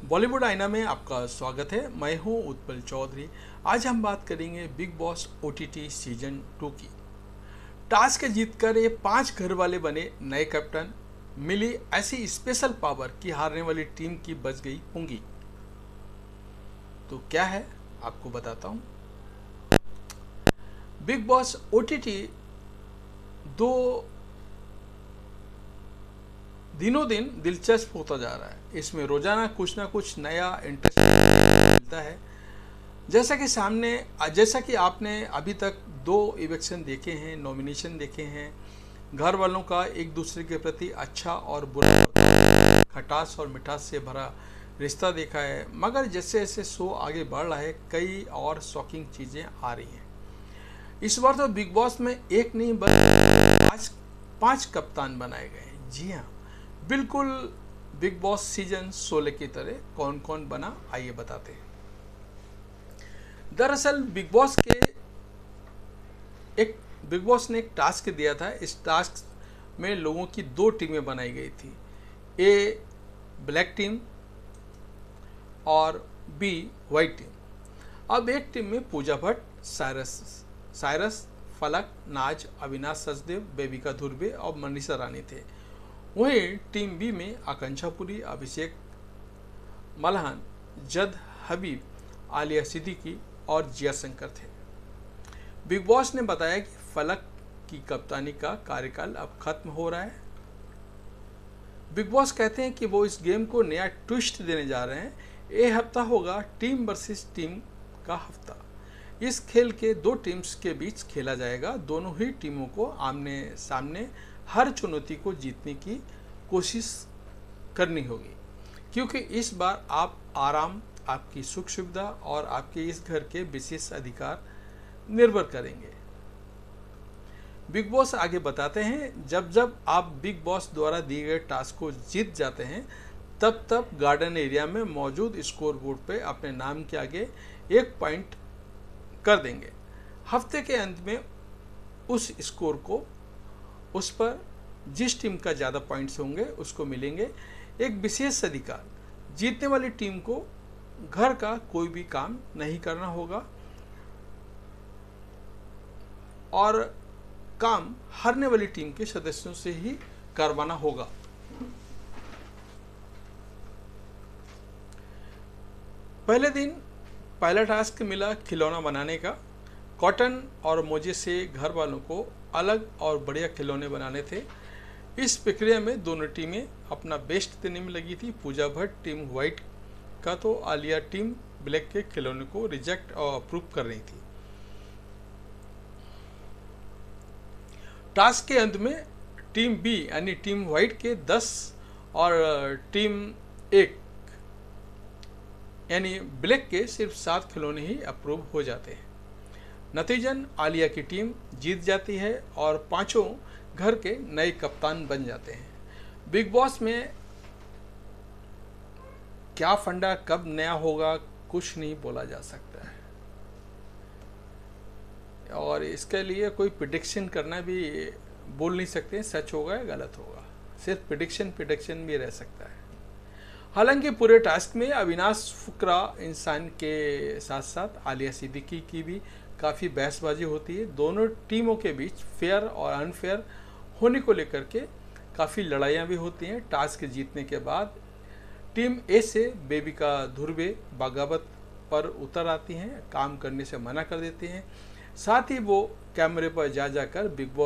बॉलीवुड आईना में आपका स्वागत है। मैं हूं उत्पल चौधरी। आज हम बात करेंगे बिग बॉस ओटीटी सीजन 2 की। टास्क जीतकर ये 5 घर वाले बने नए कैप्टन। मिली ऐसी स्पेशल पावर कि हारने वाली टीम की बच गई पूंगी। तो क्या है आपको बताता हूं। बिग बॉस ओटीटी दो दिनों दिन दिलचस्प होता जा रहा है। इसमें रोजाना कुछ ना कुछ नया इंटरेस्टिंग मिलता है। जैसा कि आपने अभी तक 2 इलेक्शन देखे हैं, नॉमिनेशन देखे हैं। घर वालों का एक दूसरे के प्रति अच्छा और बुरा, खटास और मिठास से भरा रिश्ता देखा है। मगर जैसे जैसे शो आगे बढ़ रहा है, कई और शॉकिंग चीज़ें आ रही हैं। इस बार तो बिग बॉस में एक नहीं बल्कि आज 5 कप्तान बनाए गए हैं। जी हाँ, बिल्कुल बिग बॉस सीजन 16 की तरह। कौन कौन बना, आइए बताते हैं। दरअसल बिग बॉस ने एक टास्क दिया था। इस टास्क में लोगों की 2 टीमें बनाई गई थी, ए ब्लैक टीम और बी वाइट टीम। अब एक टीम में पूजा भट्ट, साइरस, फलक, नाज, अविनाश सचदेव, बेबिका धुर्वे और मनीषा रानी थे। वहीं टीम बी में आकांक्षा पुरी, अभिषेक मल्हान, जद हबीब, आलिया सिद्दीकी और जिया शंकर थे। बिग बॉस ने बताया कि फलक की कप्तानी का कार्यकाल अब खत्म हो रहा है। बिग बॉस कहते हैं कि वो इस गेम को नया ट्विस्ट देने जा रहे हैं। ये हफ्ता होगा टीम वर्सेस टीम का हफ्ता। इस खेल के 2 टीम्स के बीच खेला जाएगा। दोनों ही टीमों को आमने सामने हर चुनौती को जीतने की कोशिश करनी होगी, क्योंकि इस बार आप आराम, आपकी सुख सुविधा और आपके इस घर के विशेष अधिकार निर्भर करेंगे। बिग बॉस आगे बताते हैं, जब जब आप बिग बॉस द्वारा दिए गए टास्क को जीत जाते हैं, तब तब गार्डन एरिया में मौजूद स्कोर बोर्ड पे अपने नाम के आगे 1 पॉइंट कर देंगे। हफ्ते के अंत में उस स्कोर को, उस पर जिस टीम का ज़्यादा पॉइंट्स होंगे उसको मिलेंगे एक विशेष अधिकार। जीतने वाली टीम को घर का कोई भी काम नहीं करना होगा और काम हारने वाली टीम के सदस्यों से ही करवाना होगा। पहले दिन पहला टास्क मिला खिलौना बनाने का। कॉटन और मोजे से घर वालों को अलग और बढ़िया खिलौने बनाने थे। इस प्रक्रिया में दोनों टीमें अपना बेस्ट देने में लगी थी। पूजा भट्ट टीम वाइट का तो आलिया टीम ब्लैक के खिलौने को रिजेक्ट और अप्रूव कर रही थी। टास्क के अंत में टीम बी यानी टीम वाइट के 10 और टीम 1 यानी ब्लैक के सिर्फ 7 खिलौने ही अप्रूव हो जाते हैं। नतीजन आलिया की टीम जीत जाती है और 5 घर के नए कप्तान बन जाते हैं। बिग बॉस में क्या फंडा कब नया होगा, कुछ नहीं बोला जा सकता है और इसके लिए कोई प्रेडिक्शन करना भी बोल नहीं सकते, सच होगा या गलत होगा। सिर्फ प्रेडिक्शन भी रह सकता है। हालांकि पूरे टास्क में अविनाश फुकरा इंसान के साथ साथ आलिया सिद्दीकी की भी काफ़ी बहसबाजी होती है। दोनों टीमों के बीच फेयर और अनफेयर होने को लेकर के काफ़ी लड़ाइयाँ भी होती हैं। टास्क जीतने के बाद टीम ए से बेबिका धुर्वे बगावत पर उतर आती हैं, काम करने से मना कर देती हैं। साथ ही वो कैमरे पर जाकर बिग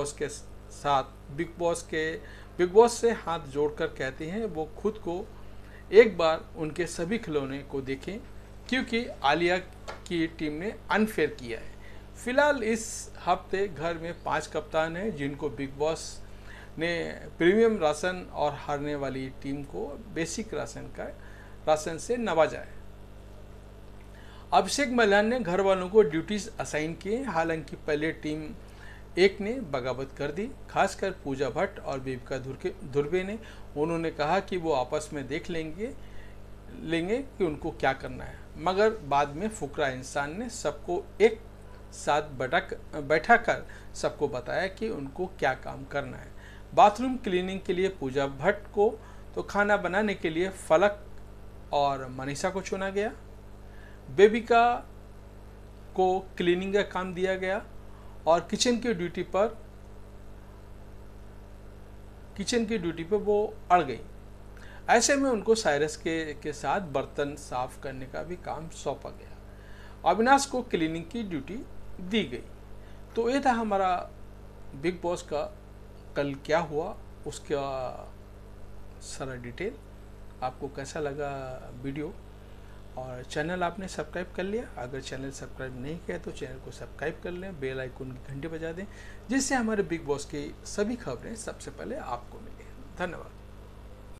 बॉस से हाथ जोड़कर कहती हैं वो खुद को एक बार उनके सभी खिलौने को देखें, क्योंकि आलिया की टीम ने अनफेयर किया है। फिलहाल इस हफ्ते घर में 5 कप्तान हैं जिनको बिग बॉस ने प्रीमियम राशन और हारने वाली टीम को बेसिक राशन से नवाजा है। अभिषेक मल्हान ने घर वालों को ड्यूटीज असाइन किए। हालांकि पहले टीम 1 ने बगावत कर दी, खासकर पूजा भट्ट और बेबिका धुर्वे ने। उन्होंने कहा कि वो आपस में देख लेंगे कि उनको क्या करना है, मगर बाद में फुकरा इंसान ने सबको एक साथ बैठा कर सबको बताया कि उनको क्या काम करना है। बाथरूम क्लीनिंग के लिए पूजा भट्ट को, तो खाना बनाने के लिए फलक और मनीषा को चुना गया। बेबिका को क्लीनिंग का काम दिया गया और किचन की ड्यूटी पर वो अड़ गई। ऐसे में उनको साइरस के साथ बर्तन साफ करने का भी काम सौंपा गया। अविनाश को क्लीनिंग की ड्यूटी दी गई। तो ये था हमारा बिग बॉस का कल क्या हुआ उसका सारा डिटेल। आपको कैसा लगा वीडियो? और चैनल आपने सब्सक्राइब कर लिया? अगर चैनल सब्सक्राइब नहीं किया तो चैनल को सब्सक्राइब कर लें, बेल आइकन की घंटी बजा दें, जिससे हमारे बिग बॉस की सभी खबरें सबसे पहले आपको मिलें। धन्यवाद।